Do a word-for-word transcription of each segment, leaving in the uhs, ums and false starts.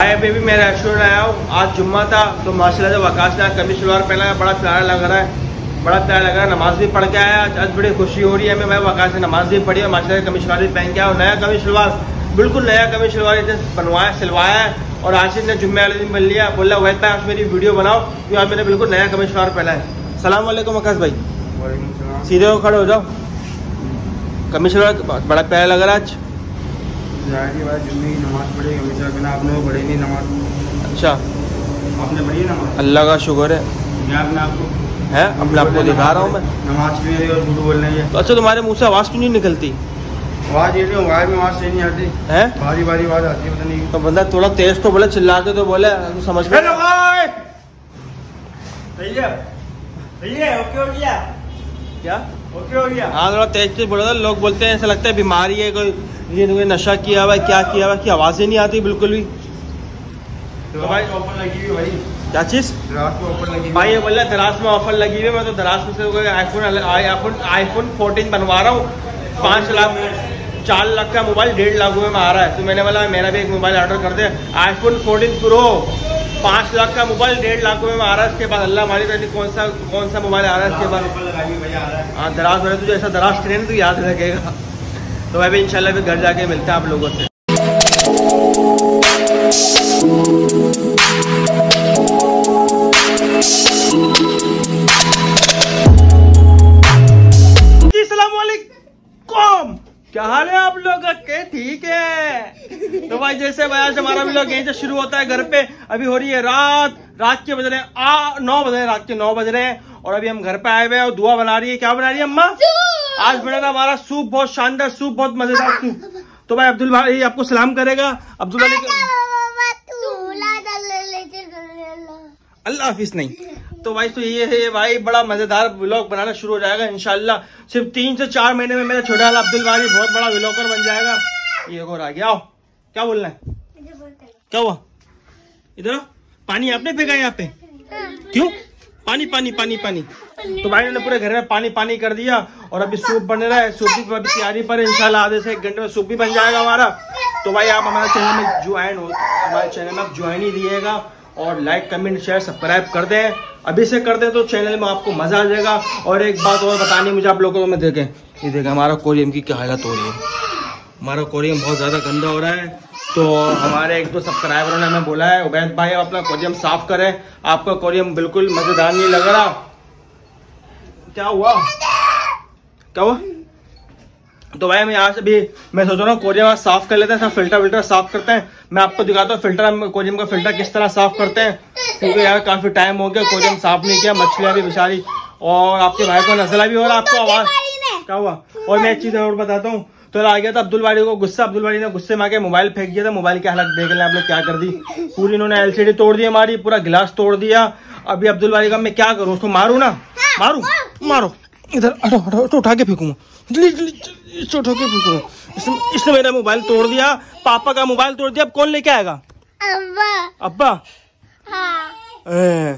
Hi baby, मैं restaurant आया हूँ। आज जुम्मा था तो माशाल्लाह से वकास ने कमीज सलवार पहना है, बड़ा प्यारा लग रहा है, बड़ा प्यारा लग रहा है। नमाज भी पढ़ के आया, आज बड़ी खुशी हो रही है मैं। मैं वकास ने नमाज भी पढ़ी है, माशाल्लाह से कमीज सलवार भी पहन के आया। नया कमीज सलवार, बिल्कुल नया कमीज सलवार इसे बनवाया सिलवाया है। और आशीष ने जुम्मे वाले दिन मिल लिया, बोला वैद भाई आज मेरी वीडियो बनाओ क्योंकि आज मैंने बिल्कुल नया कमीज सलवार पहना है। सलाम वालेकुम वकास भाई। सीधे हो, खड़े हो जाओ। कमीज सलवार बड़ा प्यारा लग रहा है आज। नमाज पढ़ी, आपने पढ़ी नहीं नमाज? अच्छा, आपने पढ़ी है नमाज? अपने का शुक्र है। आपने आपको है अपने आपको दिखा रहा हूँ मैं। नमाज के लिए और झूठ बोलना है। तो अच्छा, तुम्हारे मुंह से आवाज क्यों नहीं निकलती? आवाज ये नहीं, आवाज में आवाज सही नहीं आती है, बारी बारी आवाज आती है, पता नहीं। तो बंदा थोड़ा तेज तो बोले, चिल्लाते तो बोले, तो समझ में। भैया भैया ओके हो गया क्या? ओके हो गया। हाँ, थोड़ा तेज तेज बोला था। लोग बोलते हैं ऐसा लगता है बीमारी है कोई, ये कोई नशा किया हुआ है, क्या किया हुआ है कि आवाज ही नहीं आती बिल्कुल भी। तो भाई ऑफर लगी हुई भाई। क्या चीज? दराज में ऑफर लगी भाई? ये बोल रहा दराज में ऑफर लगी हुई है। मैं तो दराज में से आईफोन आईफोन आईफोन फोर्टीन बनवा रहा हूँ। पाँच लाख चार लाख का मोबाइल डेढ़ लाख रुपए में आ रहा है। तो मैंने बोला मेरा भी एक मोबाइल ऑर्डर कर दे। आईफोन फोर्टीन प्रो पाँच लाख का मोबाइल डेढ़ लाख रुपए में आ रहा है। इसके बाद अल्लाह हमारी तरह कौन सा कौन सा मोबाइल आ रहा है इसके बाद। हाँ, दराज में तुझे ऐसा दराज ट्रेन तो याद रखेगा। तो भाई इंशाल्लाह फिर घर जाके मिलते हैं आप लोगों से। क्या हाल है आप लोग के? ठीक है। तो भाई जैसे भाई आज हमारा व्लॉग यहीं से शुरू होता है घर पे। अभी हो रही है रात रात के बज रहे हैं आ नौ बज रहे हैं रात के नौ बज रहे हैं और अभी हम घर पे आए हुए हैं और दुआ बना रही है। क्या बना रही है अम्मा? आज बना था हमारा सूप, बहुत शानदार सूप, बहुत मजेदार सूप। तो भाई अब्दुल भाई आपको सलाम करेगा। अब्दुल भाई अल्लाह हाफिज नहीं। तो भाई तो ये है भाई, बड़ा मजेदार व्लॉग बनाना शुरू हो जाएगा इंशाल्लाह। सिर्फ तीन से चार महीने में मेरा छोटा वाला अब्दुल भाई बहुत बड़ा व्लॉगर बन जाएगा। ये और आ गया। आओ, क्या बोलना है? क्या हुआ? इधर पानी आपने फेंका यहाँ पे? क्यों? पानी पानी पानी पानी। तो भाई ने पूरे घर में पानी पानी कर दिया और अभी सूप बन रहा है। सूप की अभी तैयारी पर इंशाल्लाह आधे से एक घंटे में सूप भी बन जाएगा हमारा। तो भाई आप हमारे चैनल में ज्वाइन हो, हमारे चैनल में आप ज्वाइन ही दिएगा और लाइक कमेंट शेयर सब्सक्राइब कर दें। अभी से कर दें तो चैनल में आपको मजा आ जाएगा। और एक बात और बतानी मुझे आप लोगों को, मैं देखें ये देखें हमारा कोरियम की क्या हालत हो रही है। हमारा कोरियम बहुत ज्यादा गंदा हो रहा है। तो हमारे एक दो सब्सक्राइबरों ने हमें बोला है उबैद भाई आप अपना कोरियम साफ करें, आपका कोरियम बिल्कुल मजेदार नहीं लग रहा। क्या हुआ? क्या हुआ? तो भाई मैं यहाँ से भी मैं सोच रहा हूँ कोरियम साफ कर लेते हैं, सब फिल्टर विल्टर साफ करते हैं। मैं आपको दिखाता हूँ फिल्टर, कोरियम का फिल्टर किस तरह साफ करते हैं, क्योंकि यार काफी टाइम हो गया कोरियम साफ नहीं किया। मछलियां भी बेचारी, और आपके भाई को नजला भी हो रहा, आपको आवाज क्या हुआ? और मैं एक चीज और बताता हूँ। तो आ गया था अब्दुल बाड़ी को गुस्सा। अब्दुल बाड़ी ने गुस्से में आके मोबाइल फेंक दिया था। मोबाइल की हालत देख लें आप लोग क्या कर दी। पूरी इन्होंने एलसीडी तोड़ दी हमारी, पूरा गिलास तोड़ दिया। अभी अब्दुल बाड़ी का मैं क्या करूँ? उसको मारू ना? मारू? मारो इधर, हटो हटो, तो उठा के फेंकूंगा, उठा के फेंकूंगा। इसने, इसने मेरा मोबाइल तोड़ दिया, पापा का मोबाइल तोड़ दिया। अब कौन लेके आएगा? अब्बा। अब्बा? हाँ। ए,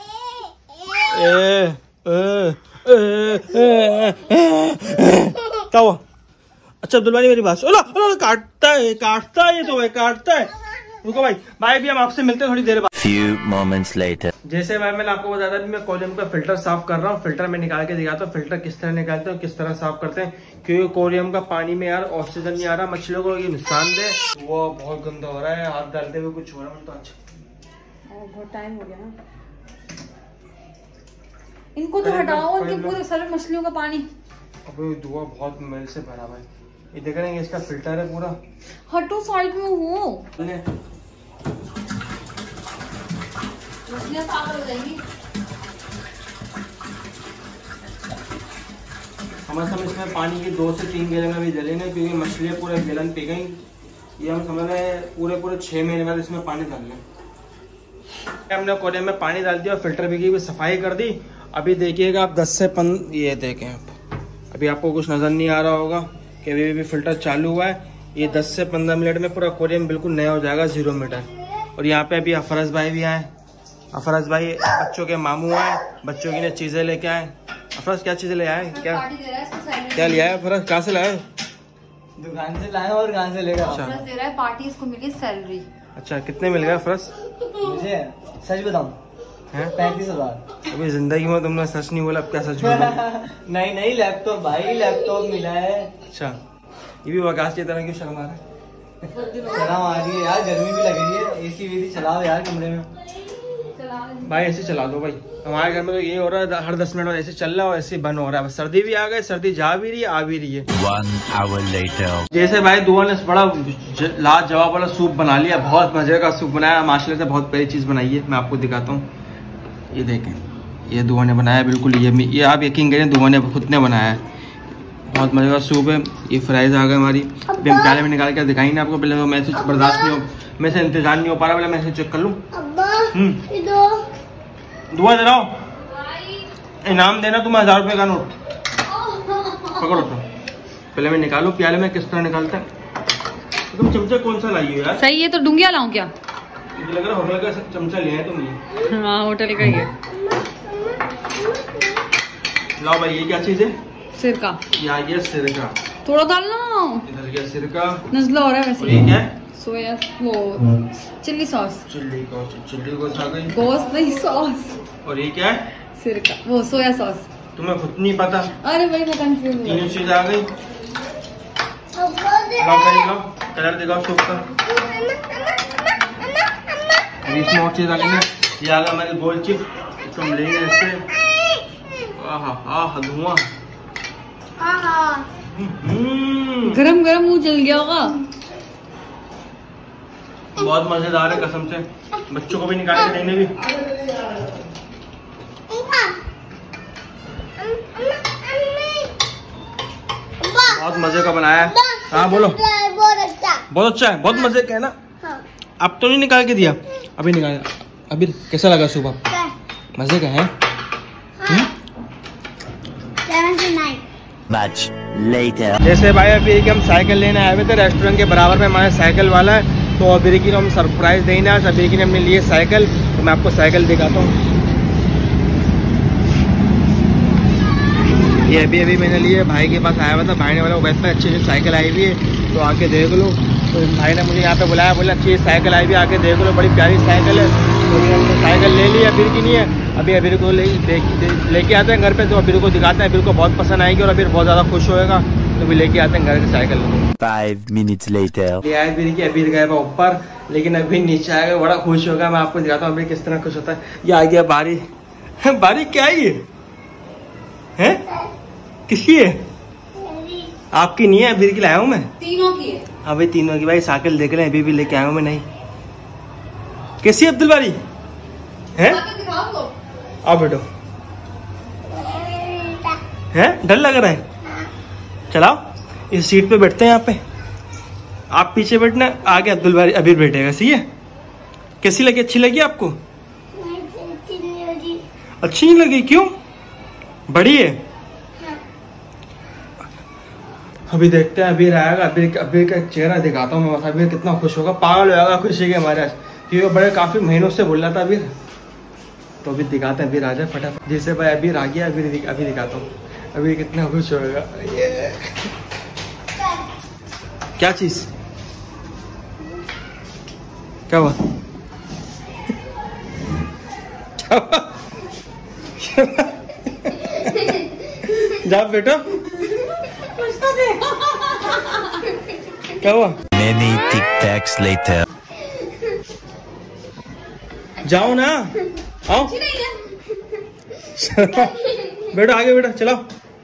ए, ए, ए, ए, ए, क्या हुआ? अच्छा अब्दुल भाई मेरी बात सुनो। काटता है काटता है ये तो है काटता है। रुको भाई, भाई भी हम आपसे मिलते हैं थोड़ी देर बाद। Few moments later. जैसे भाई मैंने आपको बताया था मैं कोरियम का फिल्टर साफ कर रहा हूँ। फिल्टर में निकाल के दिखाता हूँ फिल्टर किस तरह निकालते हैं, किस तरह साफ करते हैं। क्योंकि कोरियम का पानी में यार ऑक्सीजन नहीं आ रहा, मछलियों को ये नुकसान दे। वो बहुत गंदा हो रहा है, हाथ डालते हुए कुछ हो रहा है तो अच्छा। बहुत टाइम हो गया ना, इनको तो हटाओ, इनके पूरे सारे मछलियों का पानी। अबे दुआ बहुत मेल से भरा भाई। ये देख रहे हैं इसका फिल्टर है पूरा। हटो साइड में हो, मछलियां पागल हो जाएंगी। हमारे समझ इसमें पानी की दो से तीन गैलन अभी जलेंगे क्योंकि मछलियां पूरे गैलन पी गई। ये हम समझ रहे हैं पूरे पूरे छह महीने बाद इसमें पानी डाल लें। हमने कोरियम में पानी डाल दिया और फिल्टर भी की सफाई कर दी। अभी देखिएगा आप दस से पन ये देखें आप, अभी आपको कुछ नजर नहीं आ रहा होगा कि अभी भी फिल्टर चालू हुआ है। ये दस से पंद्रह मिनट में पूरा कोरियम बिल्कुल नया हो जाएगा, जीरो मीटर। और यहाँ पे अभी अफरज भाई भी आए। अफरज भाई बच्चों के मामू आए, बच्चों की चीजें लेके आए। अफरज क्या चीजें ले आए? क्या क्या लिया है अफरज? कहाँ से लाए? दुकान से लाए और कहाँ से लेगा? दे रहा है पार्टी, इसको मिली सैलरी। अच्छा, कितने मिल गया फर्श? मुझे सच बताऊं हैं? पैंतीस हजार। अभी जिंदगी में तुमने सच नहीं बोला, अब क्या सच बोला? नहीं नहीं, लैपटॉप भाई, लैपटॉप मिला है। अच्छा, ये भी वकास की तरह क्यों शर्मा रहा है? शर्म आ रही है यार, गर्मी भी लग रही है। एसी वेसी चलाओ यार कमरे में। भाई ऐसे चला दो भाई, हमारे घर में तो ये हो रहा है, हर दस मिनट में ऐसे चल रहा है और ऐसे बंद हो रहा है। बस सर्दी भी आ गई, सर्दी जा भी रही है, आ भी रही है। One hour later. जैसे भाई दुआ ने बड़ा लाजवाब वाला सूप बना लिया, बहुत मजे का सूप बनाया माशाल्लाह से, बहुत प्यारी चीज बनाई है। मैं आपको दिखाता हूँ, ये देखें, ये दुआ ने बनाया बिल्कुल। ये ये आप यकीन करें, दुआ ने खुद ने बनाया है, बहुत मजे का सूप है। ये फ्राइज आ गए हमारी, अभी हम प्याले में निकाल कर दिखाई ना आपको। पहले तो मैं बर्दाश्त नहीं हो, मैं से इंतजार नहीं हो पा रहा, पहले मैं से चेक कर लूँ। दुआ दे रहा हूँ, इनाम देना तुम्हें हजार रुपए का नोट, पकड़ो तो। पहले मैं निकालू प्याले में, किस तरह निकालता है। तुम चमचा कौन सा लाई हो यार? सही है तो डूंगिया लाऊं क्या? मुझे लग रहा है होटल का चमचा लिया है तुम ये। हाँ होटल का ही है। लाओ भाई, ये क्या चीज है? सिरका। ये आ गया सिरका, थोड़ा डालना। इधर गया सिरका, नजला हो रहा है वैसे। ये क्या है? सोया वो चिल्ली सॉस। चिल्ली गॉस, चिल्ली गॉस आ गई। गोश्त नहीं, सॉस। और ये क्या है? सिरका, वो सोया सॉस। तुम्हें खुद नहीं पता? अरे भाई मैं कंफ्यूज हूँ। तीनों चीज आ गई। लाओ कलर, लाओ कलर दिखाओ सूप का। इसमें और चीज आ गई, ये आ गया हमारे गोल चिप, इसको हम लेंगे इससे। आहा आहा धुआं, गरम गरम मुंह जल गया होगा। बहुत मजेदार है कसम से, बच्चों को भी निकाल के देने भी। बहुत मजे का बनाया है। हाँ बोलो। बहुत अच्छा, बहुत अच्छा है, बहुत मजे का है ना। अब तो नहीं निकाल के दिया, अभी निकाल। अभी कैसा लगा सूप? मजे का है? Much later. जैसे भाई अभी हम साइकिल लेने आए हुए थे, रेस्टोरेंट के बराबर में हमारे साइकिल वाला है, तो अभी की हम सरप्राइज देना है। अभी की ने हमने लिए साइकिल, तो मैं आपको साइकिल दिखाता हूँ। ये अभी अभी मैंने लिए, भाई के पास आया हुआ था, भाई ने बोला वैसे अच्छी अच्छी साइकिल आई हुई है, तो आके देख लो। तो भाई ने मुझे यहाँ पे बुलाया, बोला अच्छी साइकिल आई हुई, आके देख लो, बड़ी प्यारी साइकिल है। तो हमने साइकिल ले ली, अभी की नहीं है। अभी अभी को लेके आते हैं घर पे, तो अभी को दिखाते हैं, अभी को बहुत पसंद आएगी और अभी बहुत ज़्यादा खुश होएगा, तो भी लेके आते हैं घर की साइकिल। Five minutes later. ले आए अभी की, अभी गए ऊपर, लेकिन अभी नीचे आएगा, बड़ा खुश होगा। मैं आपको दिखाता हूँ अभी किस तरह खुश होता है। ये आ गया बारी। बारी क्या है ये? है किसकी है? आपकी नहीं है, अभी की लाया हूँ मैं। तीनों की है। हाँ भाई तीनों की। भाई साइकिल देख रहे हैं, अभी भी लेके आया हूँ मैं। नहीं कैसी है अब्दुल बारी? है आओ बेटो। है डर लग रहा है? चलाओ, इस सीट पे बैठते हैं यहाँ पे, आप पीछे बैठना, आगे अब्दुल बारी अभी बैठेगा। सही है? कैसी लगी? अच्छी लगी आपको? अच्छी नहीं लगी? क्यों? बड़ी है? अभी देखते हैं, अभी रहेगा, अभी अभी का चेहरा दिखाता हूँ मैं, बस अभी कितना खुश होगा, पागल हो जाएगा खुशी के हमारे, क्योंकि बड़े काफी महीनों से बोल रहा था अभी। तो अभी दिखाते हैं, अभी आ जाए फटाफट। जैसे भाई अभी आ गया, अभी दिख, अभी दिखाता हूँ अभी कितना खुश होगा। क्या चीज? क्या हुआ? जाओ बेटा, क्या हुआ? Many tic tacs later. जाओ ना, आओ बेटा, आगे बेटा, चलाओ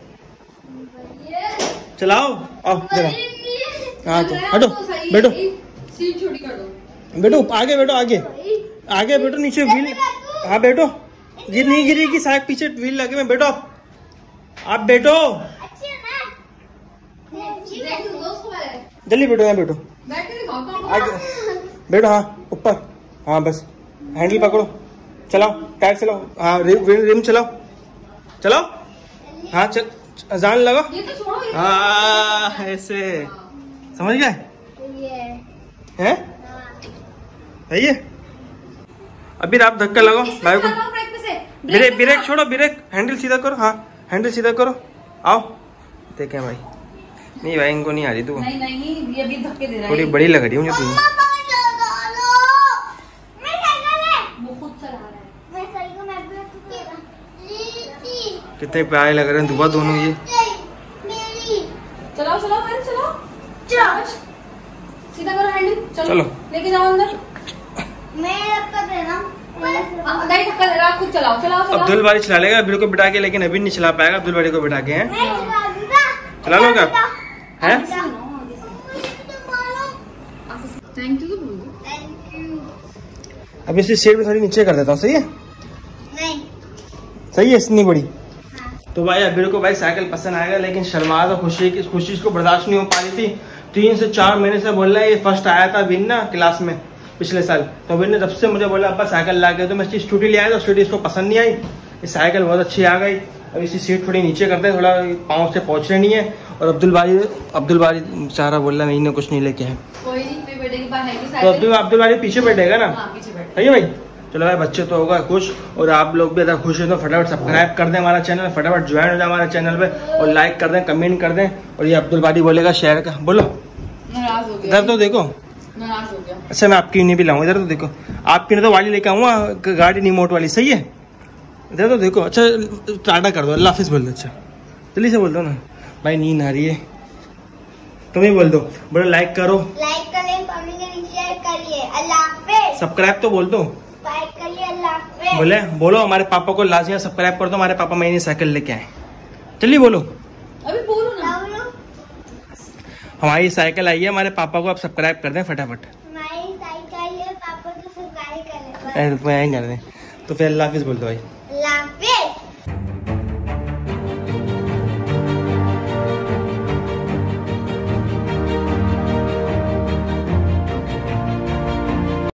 चलाओ, आओ जरा। हाँ तो हटो, बैठो बैठो, आगे बैठो, आगे आगे बैठो, नीचे व्हील। हाँ बैठो, ये नहीं गिरेगी साइड, पीछे व्हील लगे में बैठो। आप आप बैठो, जल्दी बैठो, यहाँ बैठो, आगे बैठो। हाँ ऊपर, हाँ बस हैंडल पकड़ो, चलाओ, टायर चलाओ। हाँ रिम रिम चलाओ, चलाओ। हाँ चल, जान लगा। हाँ ऐसे, समझ गए? हैं? सही है? अभी आप धक्का लगाओ भाई को। ब्रेक ब्रेक छोड़ो, ब्रेक, हैंडल सीधा करो। हाँ हैंडल सीधा करो, आओ। देखें भाई, नहीं भाई इनको नहीं आ रही तू, नहीं नहीं, ये भी धक्के दे रहा है। थोड़ी बड़ी लग रही है मुझे। कितने प्यारे लग रहे हैं दुआ दोनों ये। चलाओ चलाओ मैंने चलाओ चलाओ सीधा करो हैंडल। चलो, चलो। लेके जाओ अंदर। मैं कर देना नहीं धक्का दे रहा, खुद चलाओ चलाओ चलाओ। अब्दुल बारी चला लेगा अब्दुल को बिठा के, लेकिन अभी नहीं चला पाएगा अब्दुल बारी को बिठा के। हैं चला लोगे आप? हैं थैंक यू तो बोल दो। Thank you. अब इसी सीट में थोड़ी नीचे कर देता हूँ, सही है? नहीं सही है इतनी बड़ी। तो भाई अबीर को भाई साइकिल पसंद आएगा, लेकिन शर्मा तो खुशी की खुशी को बर्दाश्त नहीं हो पा रही थी। तीन से चार महीने से बोल रहा है, ये फर्स्ट आया था अभी ना क्लास में पिछले साल, तो अभी ने जब से मुझे बोला अब्बा साइकिल ला के, तो मैं इसकी स्कूटी ले आया, तो स्कूटी इसको पसंद नहीं आई। ये साइकिल बहुत अच्छी आ गई। अब इसी सीट थोड़ी नीचे करते हैं, थोड़ा पाँव से पहुँच रहे नहीं है। और अब्दुल बारी अब्दुल बारी बेचारा बोल रहा नहीं कुछ नहीं लेके है, कोई नहीं, मेरे बेटे के पास है तो अब्दुल अब्दुल बारी पीछे बैठेगा ना। हाँ, पीछे बैठ। सही है भाई। चलो भाई बच्चे तो होगा खुश, और आप लोग भी अगर खुश हो तो फटाफट सब्सक्राइब कर दें हमारा चैनल, फटाफट ज्वाइन हो जाए हमारे चैनल पे, और लाइक कर दें, कमेंट कर दें। और ये अब्दुल बारी बोलेगा शहर का, बोलो नाराज हो गया। इधर तो देखो, नाराज हो गया। अच्छा मैं आपकी नहीं भी लाऊंगा, इधर तो देखो, आपकी नहीं तो वाली लेके आऊंगा गाड़ी रिमोट वाली, सही है? इधर तो देखो। अच्छा टाटा कर दो, अल्लाह हाफिज बोल दो। अच्छा जल्दी से बोल दो ना भाई, नींद आ रही है। तुम ही बोल दो, बोलो लाइक करो, लाइक करें, कमेंट शेयर करिए, अल्लाह हाफिज। सब्सक्राइब तो बोल दो, सब्सक्राइब करिए, अल्लाह हाफिज। बोले बोलो हमारे पापा को लाजिया सब्सक्राइब कर दो, हमारे पापा महीने साइकिल लेके आए। चलिए बोलो, अभी बोलो ना। हमारी साइकिल आई है, हमारे पापा को आप सब्सक्राइब कर दें फटाफट। हमारी साइकिल है, पापा तो सब्सक्राइब कर लें। कर दें तो फिर अल्लाह हाफिज बोल दो भाई। अल्लाह हाफिज।